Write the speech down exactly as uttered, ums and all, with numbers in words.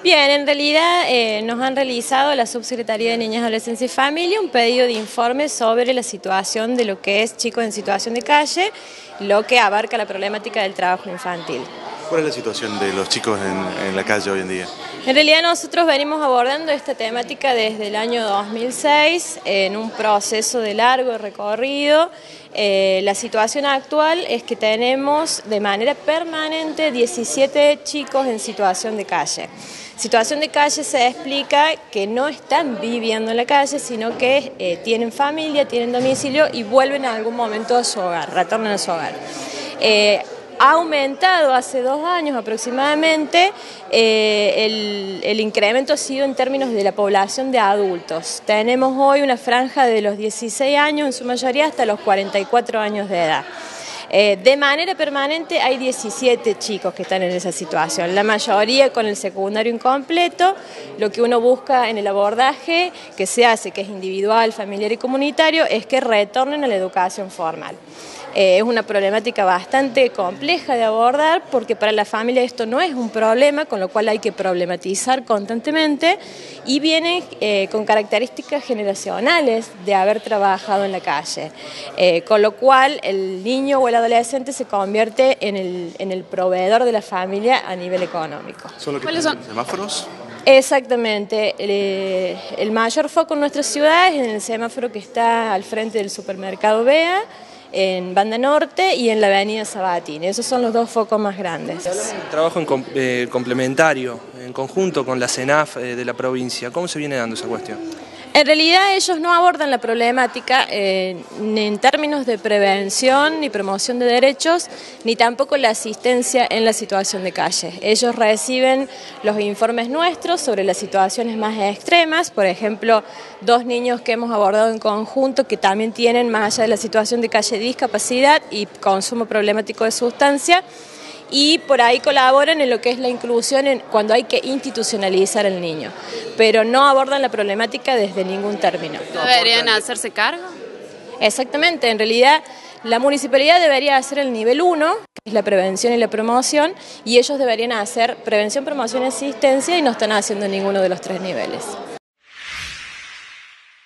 Bien, en realidad eh, nos han realizado la Subsecretaría de Niñez, Adolescencia y Familia un pedido de informe sobre la situación de lo que es chicos en situación de calle, lo que abarca la problemática del trabajo infantil. ¿Cuál es la situación de los chicos en, en la calle hoy en día? En realidad nosotros venimos abordando esta temática desde el año dos mil seis en un proceso de largo recorrido. Eh, la situación actual es que tenemos de manera permanente diecisiete chicos en situación de calle. Situación de calle se explica que no están viviendo en la calle, sino que eh, tienen familia, tienen domicilio y vuelven en algún momento a su hogar, retornan a su hogar. Eh, Ha aumentado hace dos años aproximadamente, eh, el, el incremento ha sido en términos de la población de adultos. Tenemos hoy una franja de los dieciséis años en su mayoría hasta los cuarenta y cuatro años de edad. Eh, de manera permanente hay diecisiete chicos que están en esa situación, la mayoría con el secundario incompleto. Lo que uno busca en el abordaje que se hace, que es individual, familiar y comunitario, es que retornen a la educación formal. Eh, es una problemática bastante compleja de abordar porque para la familia esto no es un problema, con lo cual hay que problematizar constantemente y viene eh, con características generacionales de haber trabajado en la calle, eh, con lo cual el niño o el adolescente se convierte en el, en el proveedor de la familia a nivel económico. ¿Son los que ¿Cuáles están son? en semáforos? Exactamente, el, el mayor foco en nuestra ciudad es en el semáforo que está al frente del supermercado Bea, en Banda Norte y en la avenida Sabatini. Esos son los dos focos más grandes. Hablamos de un trabajo en, eh, complementario, en conjunto con la CENAF eh, de la provincia. ¿Cómo se viene dando esa cuestión? En realidad ellos no abordan la problemática eh, ni en términos de prevención ni promoción de derechos, ni tampoco la asistencia en la situación de calle. Ellos reciben los informes nuestros sobre las situaciones más extremas, por ejemplo, dos niños que hemos abordado en conjunto que también tienen, más allá de la situación de calle, discapacidad y consumo problemático de sustancia, y por ahí colaboran en lo que es la inclusión en, cuando hay que institucionalizar al niño, pero no abordan la problemática desde ningún término. ¿Deberían hacerse cargo? Exactamente, en realidad la municipalidad debería hacer el nivel uno, que es la prevención y la promoción, y ellos deberían hacer prevención, promoción y asistencia y no están haciendo ninguno de los tres niveles.